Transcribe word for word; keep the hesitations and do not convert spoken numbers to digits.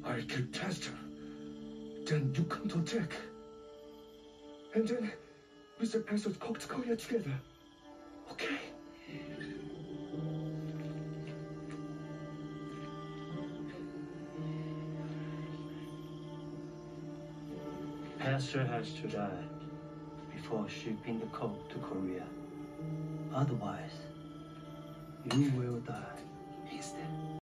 I'll kill Pastor. Then you come to attack. And then we set Pastor's 죽는거야 together. Okay? Pastor has to die before shipping the coke to Korea. Otherwise, you will die.